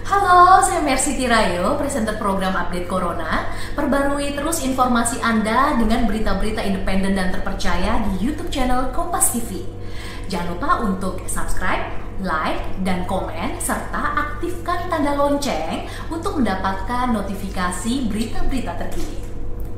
Halo, saya Mercy Tirayo, presenter program Update Corona. Perbarui terus informasi Anda dengan berita-berita independen dan terpercaya di YouTube channel Kompas TV. Jangan lupa untuk subscribe, like, dan komen, serta aktifkan tanda lonceng untuk mendapatkan notifikasi berita-berita terkini.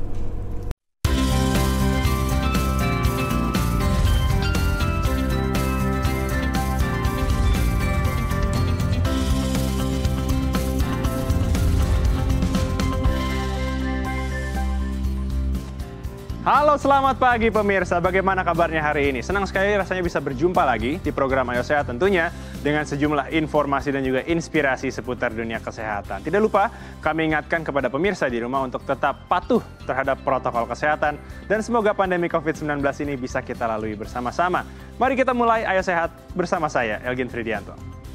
Halo, selamat pagi pemirsa. Bagaimana kabarnya hari ini? Senang sekali rasanya bisa berjumpa lagi di program Ayo Sehat tentunya dengan sejumlah informasi dan juga inspirasi seputar dunia kesehatan. Tidak lupa kami ingatkan kepada pemirsa di rumah untuk tetap patuh terhadap protokol kesehatan dan semoga pandemi COVID-19 ini bisa kita lalui bersama-sama. Mari kita mulai Ayo Sehat bersama saya, Elgin Fridianto.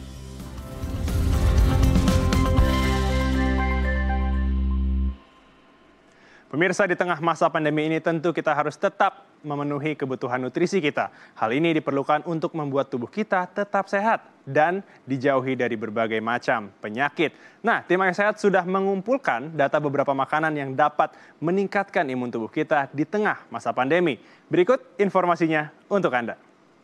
Pemirsa, di tengah masa pandemi ini tentu kita harus tetap memenuhi kebutuhan nutrisi kita. Hal ini diperlukan untuk membuat tubuh kita tetap sehat dan dijauhi dari berbagai macam penyakit. Nah, tim Ayo Sehat sudah mengumpulkan data beberapa makanan yang dapat meningkatkan imun tubuh kita di tengah masa pandemi. Berikut informasinya untuk Anda.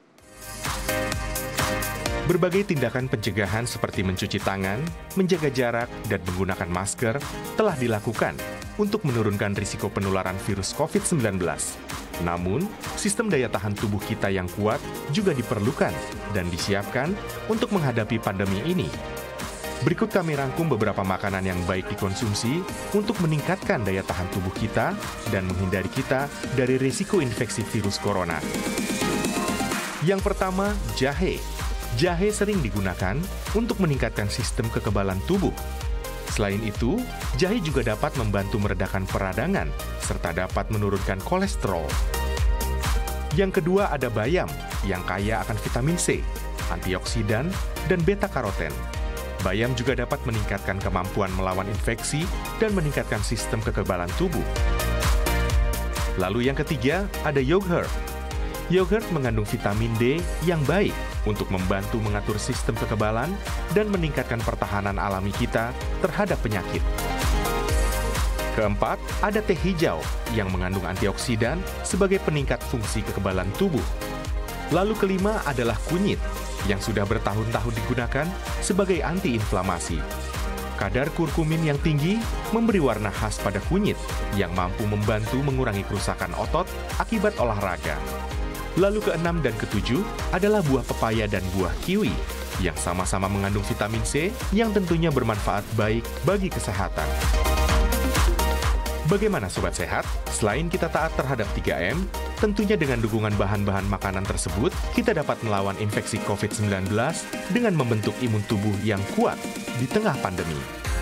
Berbagai tindakan pencegahan seperti mencuci tangan, menjaga jarak, dan menggunakan masker telah dilakukan untuk menurunkan risiko penularan virus COVID-19. Namun, sistem daya tahan tubuh kita yang kuat juga diperlukan dan disiapkan untuk menghadapi pandemi ini. Berikut kami rangkum beberapa makanan yang baik dikonsumsi untuk meningkatkan daya tahan tubuh kita dan menghindari kita dari risiko infeksi virus corona. Yang pertama, jahe. Jahe sering digunakan untuk meningkatkan sistem kekebalan tubuh. Selain itu, jahe juga dapat membantu meredakan peradangan serta dapat menurunkan kolesterol. Yang kedua ada bayam yang kaya akan vitamin C, antioksidan, dan beta-karoten. Bayam juga dapat meningkatkan kemampuan melawan infeksi dan meningkatkan sistem kekebalan tubuh. Lalu yang ketiga ada yogurt. Yogurt mengandung vitamin D yang baik untuk membantu mengatur sistem kekebalan dan meningkatkan pertahanan alami kita terhadap penyakit. Keempat, ada teh hijau yang mengandung antioksidan sebagai peningkat fungsi kekebalan tubuh. Lalu kelima adalah kunyit yang sudah bertahun-tahun digunakan sebagai antiinflamasi. Kadar kurkumin yang tinggi memberi warna khas pada kunyit yang mampu membantu mengurangi kerusakan otot akibat olahraga. Lalu keenam dan ketujuh adalah buah pepaya dan buah kiwi yang sama-sama mengandung vitamin C yang tentunya bermanfaat baik bagi kesehatan. Bagaimana Sobat Sehat? Selain kita taat terhadap 3M, tentunya dengan dukungan bahan-bahan makanan tersebut, kita dapat melawan infeksi COVID-19 dengan membentuk imun tubuh yang kuat di tengah pandemi.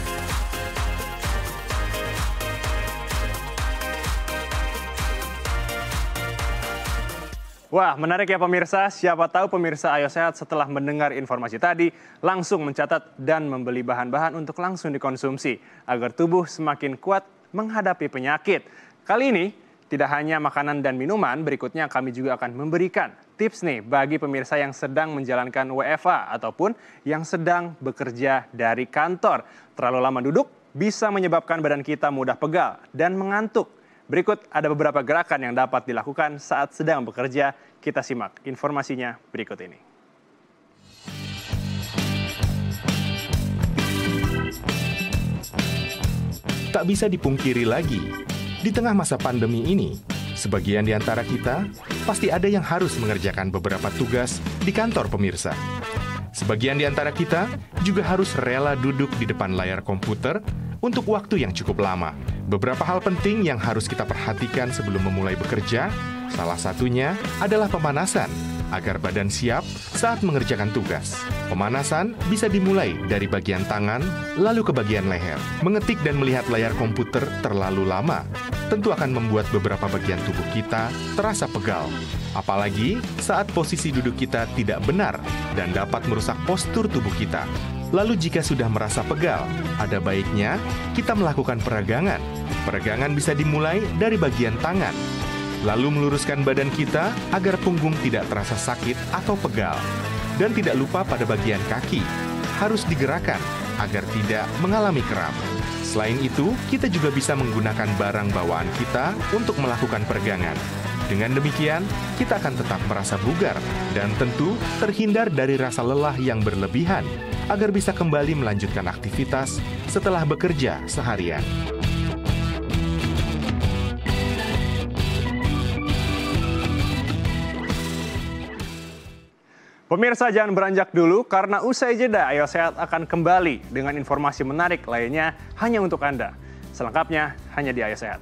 Wah, menarik ya pemirsa. Siapa tahu pemirsa Ayo Sehat setelah mendengar informasi tadi, langsung mencatat dan membeli bahan-bahan untuk langsung dikonsumsi, agar tubuh semakin kuat menghadapi penyakit. Kali ini, tidak hanya makanan dan minuman, berikutnya kami juga akan memberikan tips nih bagi pemirsa yang sedang menjalankan WFH ataupun yang sedang bekerja dari kantor. Terlalu lama duduk bisa menyebabkan badan kita mudah pegal dan mengantuk. Berikut ada beberapa gerakan yang dapat dilakukan saat sedang bekerja. Kita simak informasinya berikut ini. Tak bisa dipungkiri lagi, di tengah masa pandemi ini, sebagian di antara kita pasti ada yang harus mengerjakan beberapa tugas di kantor pemirsa. Sebagian di antara kita juga harus rela duduk di depan layar komputer untuk waktu yang cukup lama. Beberapa hal penting yang harus kita perhatikan sebelum memulai bekerja, salah satunya adalah pemanasan, agar badan siap saat mengerjakan tugas. Pemanasan bisa dimulai dari bagian tangan, lalu ke bagian leher. Mengetik dan melihat layar komputer terlalu lama, tentu akan membuat beberapa bagian tubuh kita terasa pegal. Apalagi saat posisi duduk kita tidak benar dan dapat merusak postur tubuh kita. Lalu jika sudah merasa pegal, ada baiknya kita melakukan peregangan. Peregangan bisa dimulai dari bagian tangan. Lalu meluruskan badan kita agar punggung tidak terasa sakit atau pegal. Dan tidak lupa pada bagian kaki, harus digerakkan agar tidak mengalami kram. Selain itu, kita juga bisa menggunakan barang bawaan kita untuk melakukan peregangan. Dengan demikian, kita akan tetap merasa bugar dan tentu terhindar dari rasa lelah yang berlebihan agar bisa kembali melanjutkan aktivitas setelah bekerja seharian. Pemirsa jangan beranjak dulu karena usai jeda Ayo Sehat akan kembali dengan informasi menarik lainnya hanya untuk Anda. Selengkapnya hanya di Ayo Sehat.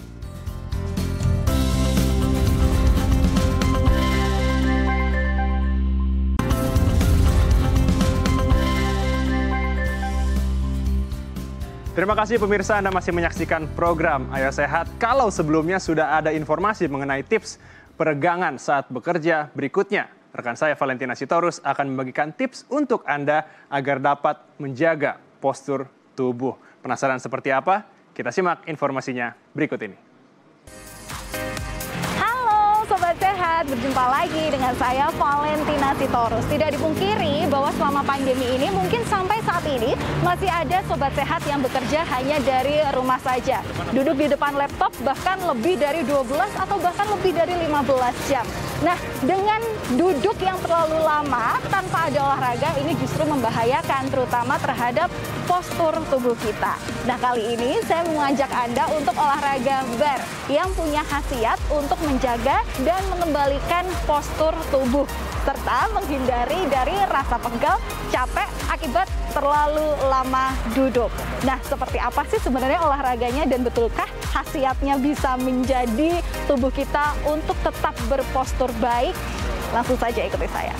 Terima kasih pemirsa Anda masih menyaksikan program Ayo Sehat. Kalau sebelumnya sudah ada informasi mengenai tips peregangan saat bekerja, berikutnya rekan saya Valentina Sitorus akan membagikan tips untuk Anda agar dapat menjaga postur tubuh. Penasaran seperti apa? Kita simak informasinya berikut ini. Halo Sobat Sehat, berjumpa lagi dengan saya Valentina Sitorus. Tidak dipungkiri bahwa selama pandemi ini mungkin sampai saat ini masih ada Sobat Sehat yang bekerja hanya dari rumah saja. Duduk di depan laptop bahkan lebih dari 12 atau bahkan lebih dari 15 jam. Nah, dengan duduk yang terlalu lama tanpa ada olahraga ini justru membahayakan terutama terhadap postur tubuh kita. Nah, kali ini saya mengajak Anda untuk olahraga bar yang punya khasiat untuk menjaga dan mengembalikan postur tubuh serta menghindari dari rasa pegal, capek akibat terlalu lama duduk. Nah, seperti apa sih sebenarnya olahraganya dan betulkah khasiatnya bisa menjadi tubuh kita untuk tetap berpostur baik? Langsung saja ikuti saya.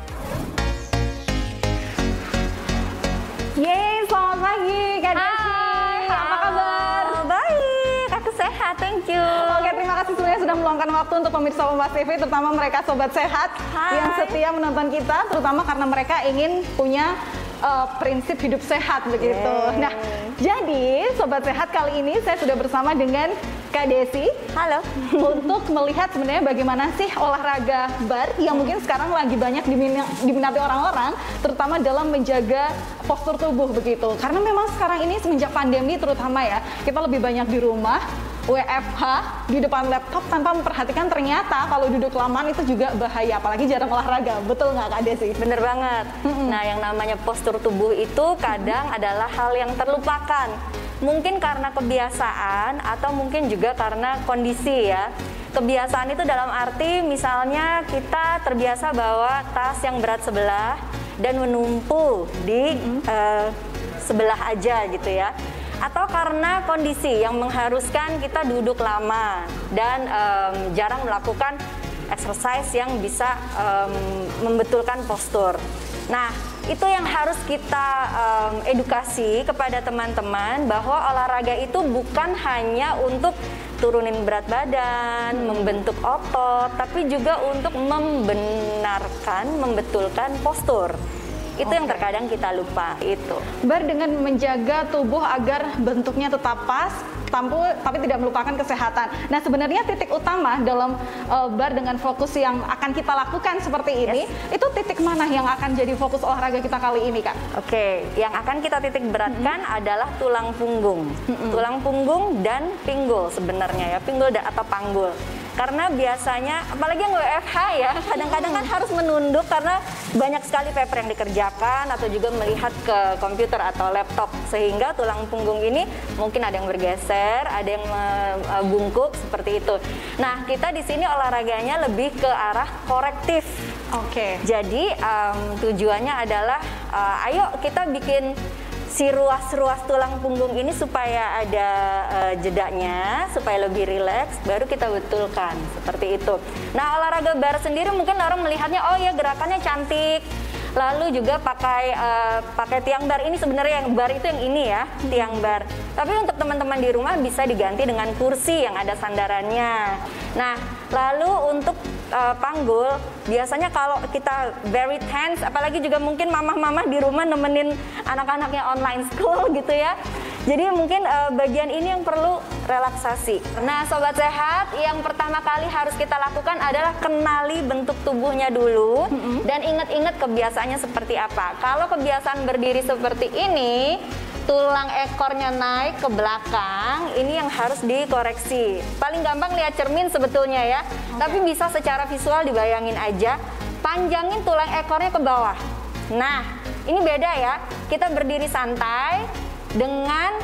Yeay, selamat pagi Kak Desi. Apa kabar? Baik, aku sehat, thank you. Oke, terima kasih sebenarnya sudah meluangkan waktu untuk pemirsa Kompas TV, terutama mereka Sobat Sehat yang setia menonton kita, terutama karena mereka ingin punya prinsip hidup sehat begitu. Nah, jadi Sobat Sehat kali ini saya sudah bersama dengan Kak Desi. Halo. Untuk melihat sebenarnya bagaimana sih olahraga bar yang mungkin sekarang lagi banyak diminati orang-orang, terutama dalam menjaga postur tubuh begitu. Karena memang sekarang ini semenjak pandemi terutama ya, kita lebih banyak di rumah, WFH, di depan laptop tanpa memperhatikan ternyata kalau duduk lamaan itu juga bahaya, apalagi jarang olahraga. Betul nggak Kak Desi? Bener banget. Nah, yang namanya postur tubuh itu kadang adalah hal yang terlupakan. Mungkin karena kebiasaan atau mungkin juga karena kondisi ya. Kebiasaan itu dalam arti misalnya kita terbiasa bawa tas yang berat sebelah dan menumpu di sebelah aja gitu ya. Atau karena kondisi yang mengharuskan kita duduk lama dan jarang melakukan exercise yang bisa membetulkan postur. Nah, itu yang harus kita edukasi kepada teman-teman bahwa olahraga itu bukan hanya untuk turunin berat badan, membentuk otot, tapi juga untuk membenarkan, membetulkan postur. Itu yang terkadang kita lupa itu. Bar dengan menjaga tubuh agar bentuknya tetap pas, tapi tidak melupakan kesehatan. Nah, sebenarnya titik utama dalam bar dengan fokus yang akan kita lakukan seperti ini, itu titik mana yang akan jadi fokus olahraga kita kali ini, Kak? Oke, yang akan kita titik beratkan adalah tulang punggung. Tulang punggung dan pinggul sebenarnya ya, pinggul atau panggul. Karena biasanya, apalagi yang WFH ya, kadang-kadang kan harus menunduk karena banyak sekali paper yang dikerjakan atau juga melihat ke komputer atau laptop. Sehingga tulang punggung ini mungkin ada yang bergeser, ada yang bungkuk seperti itu. Nah, kita di sini olahraganya lebih ke arah korektif. Oke. Jadi tujuannya adalah, ayo kita bikin si ruas-ruas tulang punggung ini supaya ada jedanya, supaya lebih rileks, baru kita betulkan seperti itu. Nah, olahraga bar sendiri mungkin orang melihatnya, oh ya gerakannya cantik, lalu juga pakai tiang bar. Ini sebenarnya yang bar itu yang ini ya, tiang bar. Tapi untuk teman-teman di rumah bisa diganti dengan kursi yang ada sandarannya. Nah, lalu untuk panggul, biasanya kalau kita buried hands, apalagi juga mungkin mamah-mamah di rumah nemenin anak-anaknya online school gitu ya. Jadi mungkin bagian ini yang perlu relaksasi. Nah, Sobat Sehat, yang pertama kali harus kita lakukan adalah kenali bentuk tubuhnya dulu dan ingat-ingat kebiasaannya seperti apa. Kalau kebiasaan berdiri seperti ini, tulang ekornya naik ke belakang, ini yang harus dikoreksi. Paling gampang lihat cermin sebetulnya ya, tapi bisa secara visual dibayangin aja, panjangin tulang ekornya ke bawah. Nah, ini beda ya, kita berdiri santai dengan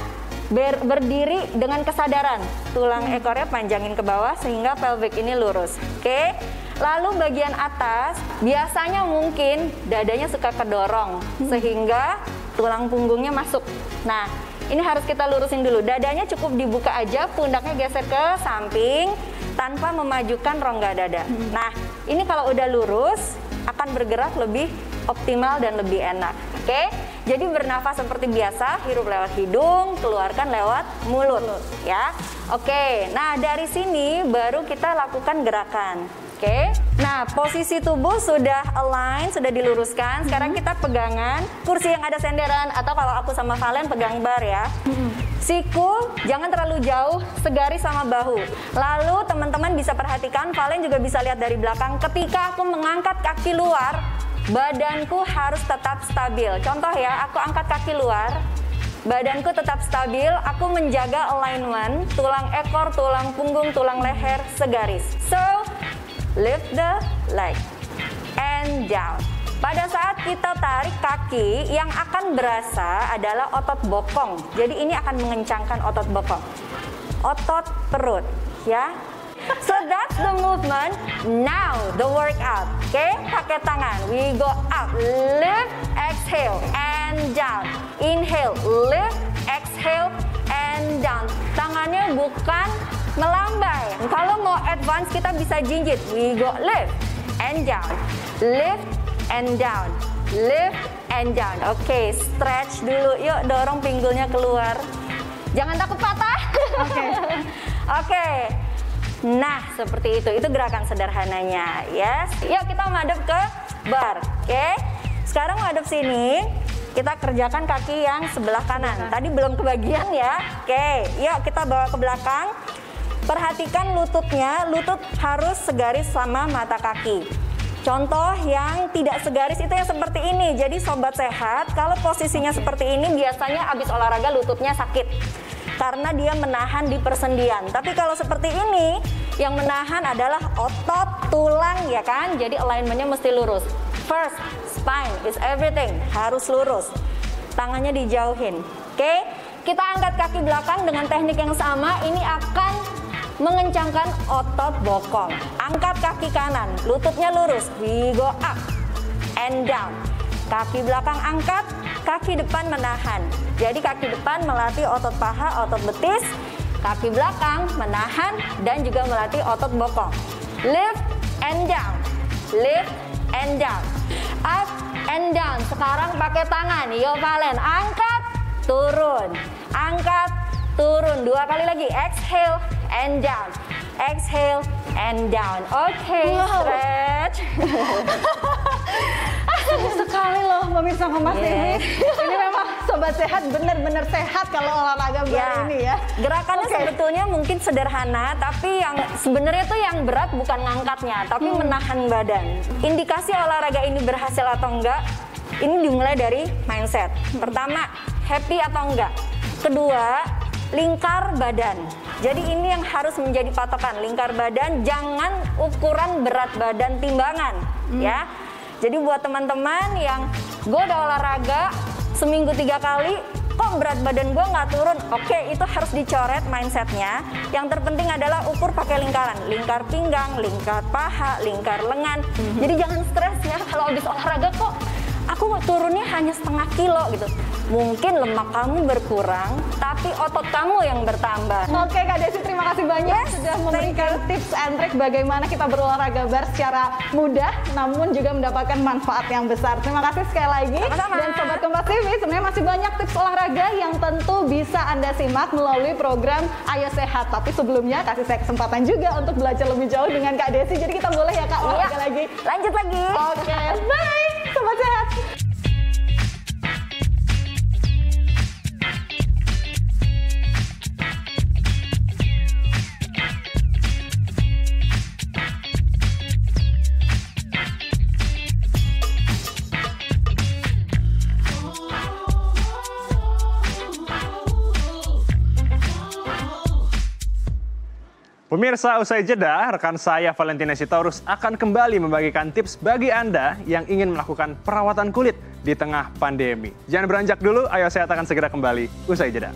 berdiri dengan kesadaran. Tulang ekornya panjangin ke bawah sehingga pelvic ini lurus. Oke. Lalu bagian atas, biasanya mungkin dadanya suka kedorong sehingga tulang punggungnya masuk. Nah, ini harus kita lurusin dulu. Dadanya cukup dibuka aja, pundaknya geser ke samping tanpa memajukan rongga dada. Nah, ini kalau udah lurus akan bergerak lebih optimal dan lebih enak. Oke? Jadi bernafas seperti biasa, hirup lewat hidung, keluarkan lewat mulut, ya. Oke. Nah, dari sini baru kita lakukan gerakan. Oke, nah posisi tubuh sudah align, sudah diluruskan. Sekarang kita pegangan kursi yang ada senderan, atau kalau aku sama Valen pegang bar ya. Siku jangan terlalu jauh, segaris sama bahu. Lalu teman-teman bisa perhatikan, Valen juga bisa lihat dari belakang. Ketika aku mengangkat kaki luar, badanku harus tetap stabil. Contoh ya, aku angkat kaki luar, badanku tetap stabil, aku menjaga alignment, tulang ekor, tulang punggung, tulang leher segaris. So, lift the leg and down. Pada saat kita tarik kaki, yang akan berasa adalah otot bokong. Jadi ini akan mengencangkan otot bokong, otot perut, ya. So that's the movement. Now the workout. Oke, pakai tangan. We go up, lift, exhale, and down. Inhale, lift, exhale, and down. Tangannya bukan melambai. Kalau mau advance kita bisa jinjit. We go lift and down, lift and down, lift and down. Oke, stretch dulu. Yuk, dorong pinggulnya keluar. Jangan takut patah. Oke. Nah, seperti itu. Itu gerakan sederhananya. Yes. Yuk kita madep ke bar. Oke. Sekarang madep sini. Kita kerjakan kaki yang sebelah kanan. Tadi belum kebagian ya. Oke. Yuk kita bawa ke belakang. Perhatikan lututnya, lutut harus segaris sama mata kaki. Contoh yang tidak segaris itu yang seperti ini. Jadi Sobat Sehat, kalau posisinya seperti ini biasanya habis olahraga lututnya sakit karena dia menahan di persendian. Tapi kalau seperti ini, yang menahan adalah otot tulang, ya kan? Jadi alignmentnya mesti lurus. First, spine is everything, harus lurus. Tangannya dijauhin. Oke? Kita angkat kaki belakang dengan teknik yang sama. Ini akan mengencangkan otot bokong. Angkat kaki kanan, lututnya lurus. We go up and down. Kaki belakang angkat, kaki depan menahan. Jadi kaki depan melatih otot paha, otot betis. Kaki belakang menahan dan juga melatih otot bokong. Lift and down, lift and down, up and down. Sekarang pakai tangan. Yo Valen, angkat, turun, angkat, turun. 2 kali lagi. Exhale and down, exhale and down. Oke, stretch. Sekali loh pemirsa Kompas TV. Ini memang Sobat Sehat benar-benar sehat kalau olahraga bar ini ya. Gerakannya sebetulnya mungkin sederhana, tapi yang sebenarnya tuh yang berat bukan ngangkatnya, tapi menahan badan. Indikasi olahraga ini berhasil atau enggak, ini dimulai dari mindset. Pertama, happy atau enggak. Kedua, lingkar badan. Jadi ini yang harus menjadi patokan, lingkar badan, jangan ukuran berat badan timbangan, ya. Jadi buat teman-teman yang gue udah olahraga seminggu 3 kali, kok berat badan gue nggak turun? Oke, itu harus dicoret mindsetnya. Yang terpenting adalah ukur pakai lingkaran, lingkar pinggang, lingkar paha, lingkar lengan. Jadi jangan stres ya kalau habis olahraga kok aku turunnya hanya setengah kilo gitu. Mungkin lemak kamu berkurang, tapi otot kamu yang bertambah. Oke Kak Desi, terima kasih banyak sudah memberikan tips and trik bagaimana kita berolahraga bar secara mudah, namun juga mendapatkan manfaat yang besar. Terima kasih sekali lagi. Sama-sama. Dan Sobat Kompas TV, sebenarnya masih banyak tips olahraga yang tentu bisa Anda simak melalui program Ayo Sehat. Tapi sebelumnya kasih saya kesempatan juga untuk belajar lebih jauh dengan Kak Desi. Jadi kita boleh ya Kak olahraga lagi. Lanjut lagi. Oke, bye Sobat Sehat. Pemirsa, usai jeda, rekan saya Valentina Sitorus akan kembali membagikan tips bagi Anda yang ingin melakukan perawatan kulit di tengah pandemi. Jangan beranjak dulu, Ayo Sehat akan segera kembali usai jeda.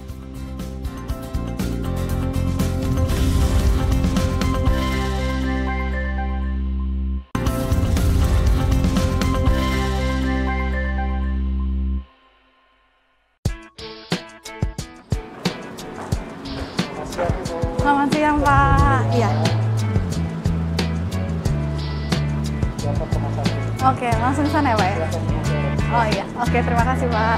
Selamat siang, Pak. Iya. Oke, langsung sana ya, Pak ya? Oh iya, oke, terima kasih, Pak.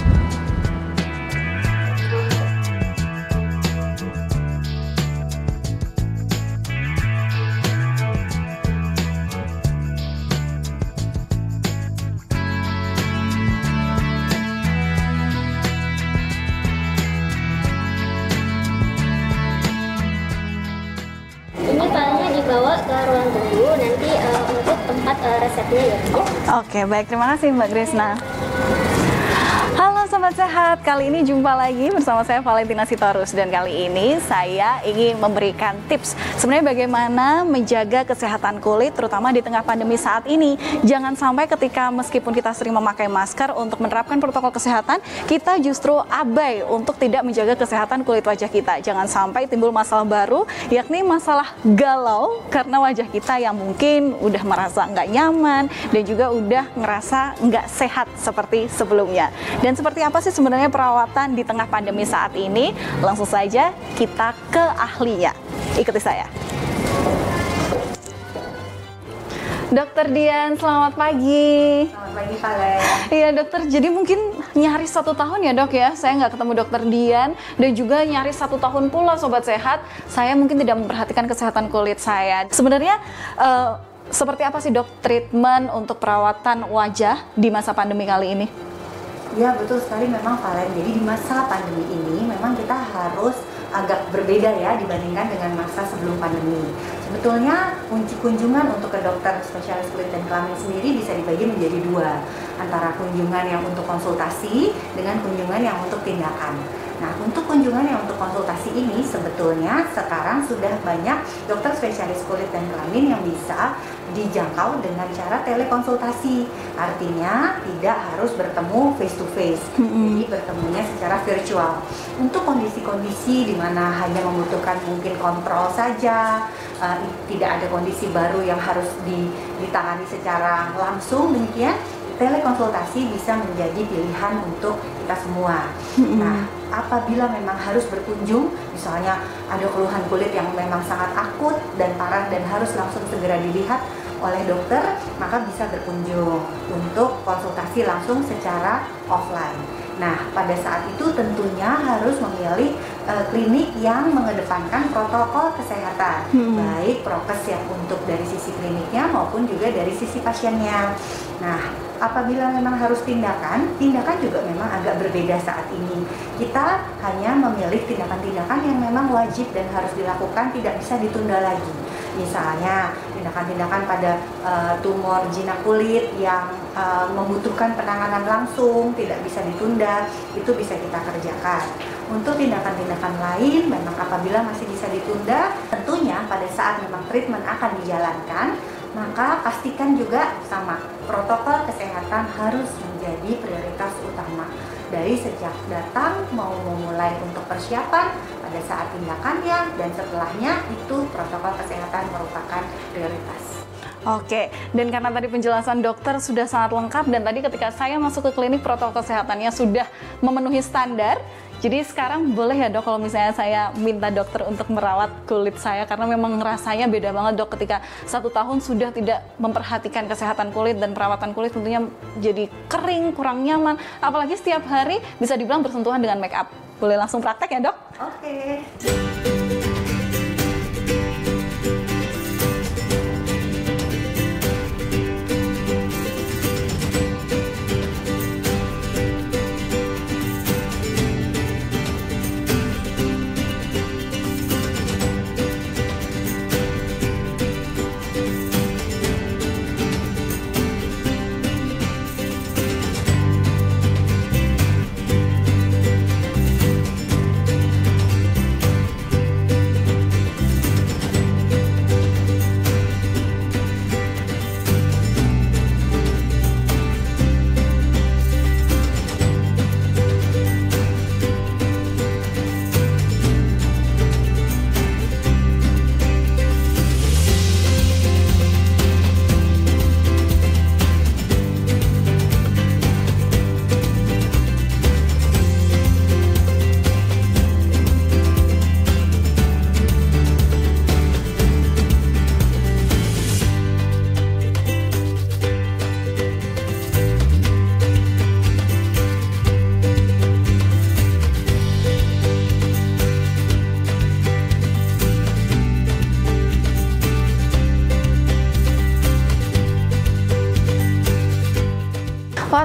Ini filenya dibawa ke ruang tunggu nanti untuk tempat resepnya ya. Oke, baik. Terima kasih, Mbak Grisna. Halo Sobat Sehat, kali ini jumpa lagi bersama saya Valentina Sitorus. Dan kali ini saya ingin memberikan tips sebenarnya bagaimana menjaga kesehatan kulit terutama di tengah pandemi saat ini. Jangan sampai ketika meskipun kita sering memakai masker untuk menerapkan protokol kesehatan, kita justru abai untuk tidak menjaga kesehatan kulit wajah kita. Jangan sampai timbul masalah baru, yakni masalah galau karena wajah kita yang mungkin udah merasa nggak nyaman dan juga udah ngerasa nggak sehat seperti sebelumnya. Dan seperti apa sih sebenarnya perawatan di tengah pandemi saat ini? Langsung saja kita ke ahlinya. Ikuti saya. Dokter Dian, selamat pagi. Selamat pagi, Valen. Iya dokter, jadi mungkin nyaris 1 tahun ya dok ya, saya nggak ketemu dokter Dian. Dan juga nyaris 1 tahun pula Sobat Sehat, saya mungkin tidak memperhatikan kesehatan kulit saya. Sebenarnya seperti apa sih dok treatment untuk perawatan wajah di masa pandemi kali ini? Ya betul sekali memang Valen. Jadi di masa pandemi ini memang kita harus agak berbeda ya dibandingkan dengan masa sebelum pandemi. Sebetulnya kunjungan untuk ke dokter spesialis kulit dan kelamin sendiri bisa dibagi menjadi 2, antara kunjungan yang untuk konsultasi dengan kunjungan yang untuk tindakan. Nah, untuk kunjungan yang untuk konsultasi ini sebetulnya sekarang sudah banyak dokter spesialis kulit dan kelamin yang bisa dijangkau dengan cara telekonsultasi. Artinya tidak harus bertemu face to face. Jadi bertemunya secara virtual. Untuk kondisi-kondisi di mana hanya membutuhkan mungkin kontrol saja, tidak ada kondisi baru yang harus ditangani secara langsung, demikian telekonsultasi bisa menjadi pilihan untuk kita semua. Nah, apabila memang harus berkunjung, misalnya ada keluhan kulit yang memang sangat akut dan parah dan harus langsung segera dilihat oleh dokter, maka bisa berkunjung untuk konsultasi langsung secara offline. Nah, pada saat itu tentunya harus memilih klinik yang mengedepankan protokol kesehatan, baik prokes yang untuk dari sisi kliniknya maupun juga dari sisi pasiennya. Nah, apabila memang harus tindakan juga memang agak berbeda saat ini. Kita hanya memilih tindakan-tindakan yang memang wajib dan harus dilakukan, tidak bisa ditunda lagi. Misalnya tindakan-tindakan pada tumor jinak kulit yang membutuhkan penanganan langsung, tidak bisa ditunda, itu bisa kita kerjakan. Untuk tindakan-tindakan lain, memang apabila masih bisa ditunda, tentunya pada saat memang treatment akan dijalankan, maka pastikan juga sama, protokol kesehatan harus menjadi prioritas utama. Dari sejak datang mau memulai untuk persiapan, pada saat tindakannya, dan setelahnya itu protokol kesehatan merupakan prioritas. Oke, dan karena tadi penjelasan dokter sudah sangat lengkap dan tadi ketika saya masuk ke klinik protokol kesehatannya sudah memenuhi standar. Jadi sekarang boleh ya dok kalau misalnya saya minta dokter untuk merawat kulit saya karena memang rasanya beda banget dok ketika 1 tahun sudah tidak memperhatikan kesehatan kulit dan perawatan kulit tentunya jadi kering, kurang nyaman. Apalagi setiap hari bisa dibilang bersentuhan dengan make up. Boleh langsung praktek ya dok? Oke.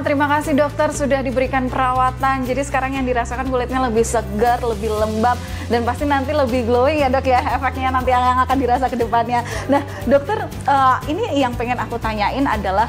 terima kasih dokter sudah diberikan perawatan. Jadi sekarang yang dirasakan kulitnya lebih segar, lebih lembab, dan pasti nanti lebih glowing ya dok ya, efeknya nanti yang akan dirasa ke depannya. Nah dokter, ini yang pengen aku tanyain adalah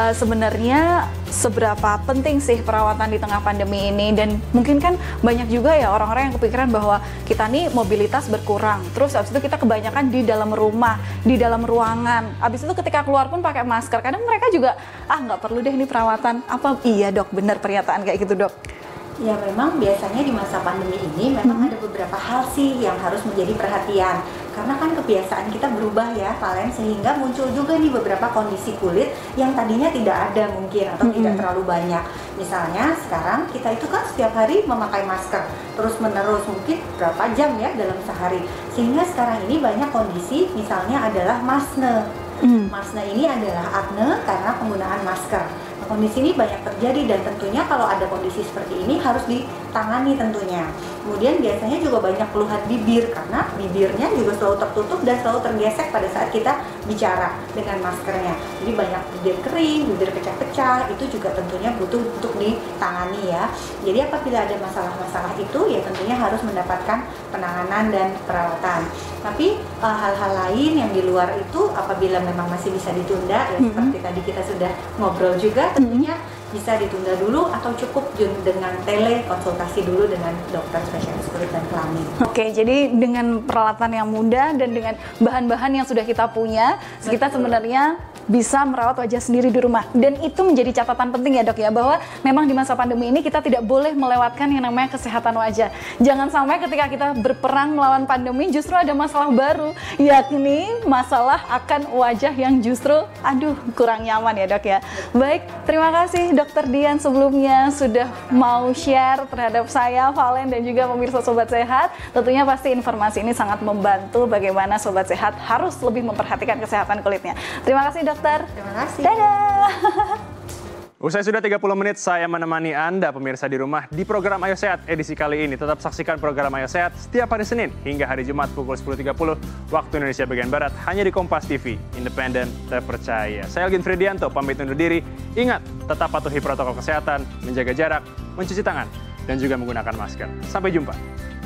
sebenarnya seberapa penting sih perawatan di tengah pandemi ini, dan mungkin kan banyak juga ya orang-orang yang kepikiran bahwa kita nih mobilitas berkurang, terus habis itu kita kebanyakan di dalam rumah, di dalam ruangan, habis itu ketika keluar pun pakai masker. Kadang mereka juga nggak perlu deh ini perawatan. Apa iya dok, benar pernyataan kayak gitu dok? Ya memang biasanya di masa pandemi ini memang ada beberapa hal sih yang harus menjadi perhatian. Karena kan kebiasaan kita berubah ya Valen, sehingga muncul juga nih beberapa kondisi kulit yang tadinya tidak ada mungkin atau tidak terlalu banyak. Misalnya sekarang kita itu kan setiap hari memakai masker terus menerus, mungkin berapa jam ya dalam sehari. Sehingga sekarang ini banyak kondisi misalnya adalah masne. Masne ini adalah akne karena penggunaan masker. Kondisi ini banyak terjadi dan tentunya kalau ada kondisi seperti ini harus ditangani tentunya. Kemudian biasanya juga banyak keluhan bibir karena bibirnya juga selalu tertutup dan selalu tergesek pada saat kita bicara dengan maskernya. Jadi banyak bibir kering, bibir pecah-pecah, itu juga tentunya butuh untuk ditangani ya. Jadi apabila ada masalah-masalah itu ya tentunya harus mendapatkan penanganan dan perawatan. Tapi hal-hal lain yang di luar itu apabila memang masih bisa ditunda ya seperti tadi kita sudah ngobrol juga, tentunya bisa ditunda dulu atau cukup dengan telekonsultasi dulu dengan dokter spesialis kulit dan kelamin. Oke, jadi dengan peralatan yang mudah dan dengan bahan-bahan yang sudah kita punya, kita sebenarnya bisa merawat wajah sendiri di rumah. Dan itu menjadi catatan penting ya dok ya, bahwa memang di masa pandemi ini kita tidak boleh melewatkan yang namanya kesehatan wajah. Jangan sampai ketika kita berperang melawan pandemi justru ada masalah baru, yakni masalah akan wajah yang justru kurang nyaman ya dok ya. Baik, terima kasih Dokter Dian sebelumnya sudah mau share terhadap saya, Valen, dan juga pemirsa Sobat Sehat. Tentunya pasti informasi ini sangat membantu bagaimana Sobat Sehat harus lebih memperhatikan kesehatan kulitnya. Terima kasih dokter. Terima kasih. Dadah. Usai sudah 30 menit saya menemani Anda pemirsa di rumah di program Ayo Sehat edisi kali ini. Tetap saksikan program Ayo Sehat setiap hari Senin hingga hari Jumat pukul 10.30 waktu Indonesia bagian Barat hanya di Kompas TV, independen, terpercaya. Saya Elgin Fridianto pamit undur diri. Ingat, tetap patuhi protokol kesehatan, menjaga jarak, mencuci tangan, dan juga menggunakan masker. Sampai jumpa.